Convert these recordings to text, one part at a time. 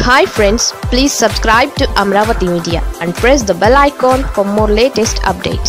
Hi friends, please subscribe to Amaravathi Media and press the bell icon for more latest updates.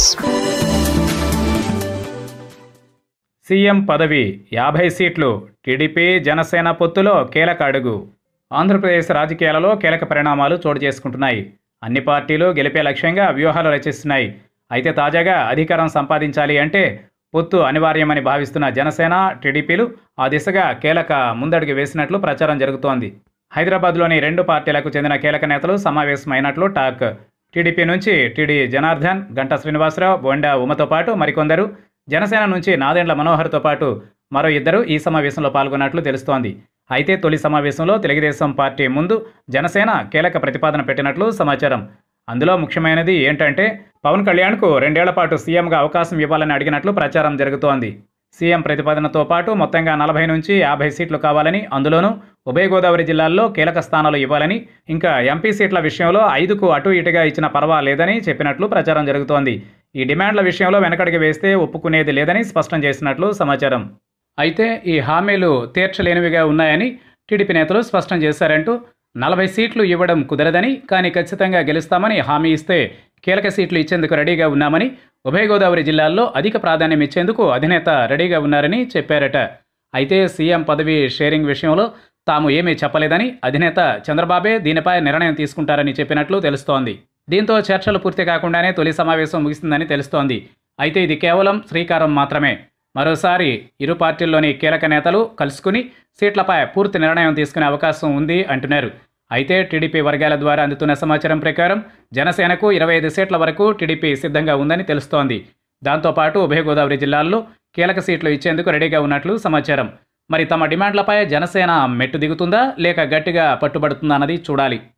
CM పదవి 50 సీట్లు TDP Janasena పొత్తులో కీలక అడుగు. ఆంధ్రప్రదేశ్ రాజకీయాలలో కీలక పరిణామాలు చోటు చేసుకుంటున్నాయి. అన్ని పార్టీలు గెలిపే లక్ష్యంగా వ్యూహాలు రచిస్తున్నాయి. అయితే తాజాగా అధికారం సంపాదించాలి అంటే పొత్తు అనివార్యమని భావిస్తున్న జనసేన, టీడీపీలు ఆ దిశగా కీలక ముందడుగు వేసినట్లు ప్రచారం జరుగుతోంది. హైదరాబాద్లోని రెండు పార్టీలకు చెందిన కీలక నేతలు సమావేశమైనట్లు టాక్. టీడీపీ నుంచి టీడీ జనార్దన్, గంటా శ్రీనివాసరావు, బోండా ఉమతో పాటు మరికొందరు, జనసేన నుంచి నాదెండ్ల మనోహర్తో పాటు మరో ఇద్దరు ఈ సమావేశంలో పాల్గొన్నట్లు తెలుస్తోంది. అయితే తొలి సమావేశంలో తెలుగుదేశం పార్టీ ముందు జనసేన కీలక ప్రతిపాదన పెట్టినట్లు సమాచారం. అందులో ముఖ్యమైనది ఏంటంటే పవన్ కళ్యాణ్కు 2 ఏళ్ల పాటు సీఎంగా అవకాశం ఇవ్వాలని అడిగినట్లు ప్రచారం జరుగుతోంది. సీఎం ప్రతిపాదనతో పాటు మొత్తంగా 40 నుంచి 50 సీట్లు కావాలని, అందులోనూ ఉభయ గోదావరి జిల్లాల్లో కీలక స్థానాలు ఇవ్వాలని, ఇంకా ఎంపీ సీట్ల విషయంలో 5కు అటు ఇటుగా ఇచ్చినా పర్వాలేదని చెప్పినట్లు ప్రచారం జరుగుతోంది. ఈ డిమాండ్ల విషయంలో వెనకడుగు వేస్తే ఒప్పుకునేది లేదని స్పష్టం చేసినట్లు సమాచారం. అయితే ఈ హామీలు తీర్చలేనివిగా ఉన్నాయని టీడీపీ నేతలు స్పష్టం చేశారంటూ 40 సీట్లు ఇవ్వడం కుదరదని, కానీ ఖచ్చితంగా గెలుస్తామని హామీ ఇస్తే కీలక సీట్లు ఇచ్చేందుకు రెడీగా ఉన్నామని, ఉభయ గోదావరి జిల్లాల్లో అధిక ప్రాధాన్యం ఇచ్చేందుకు అధినేత రెడీగా ఉన్నారని చెప్పారట. అయితే సీఎం పదవి షేరింగ్ విషయంలో తాము ఏమీ చెప్పలేదని, అధినేత చంద్రబాబే దీనిపై నిర్ణయం తీసుకుంటారని చెప్పినట్లు తెలుస్తోంది. దీంతో చర్చలు పూర్తి కాకుండానే తొలి సమావేశం ముగిసిందని తెలుస్తోంది. అయితే ఇది కేవలం శ్రీకారం మాత్రమే. మరోసారి ఇరు పార్టీల్లోని కీలక నేతలు కలుసుకుని సీట్లపై పూర్తి నిర్ణయం తీసుకునే అవకాశం ఉంది అంటున్నారు. అయితే టీడీపీ వర్గాల ద్వారా అందుతున్న సమాచారం ప్రకారం జనసేనకు 25 సీట్ల వరకు టీడీపీ సిద్ధంగా ఉందని తెలుస్తోంది. దాంతోపాటు ఉభయ గోదావరి జిల్లాల్లో కీలక సీట్లు ఇచ్చేందుకు రెడీగా ఉన్నట్లు సమాచారం. మరి తమ డిమాండ్లపై జనసేన మెట్టు దిగుతుందా లేక గట్టిగా పట్టుబడుతుందా అన్నది చూడాలి.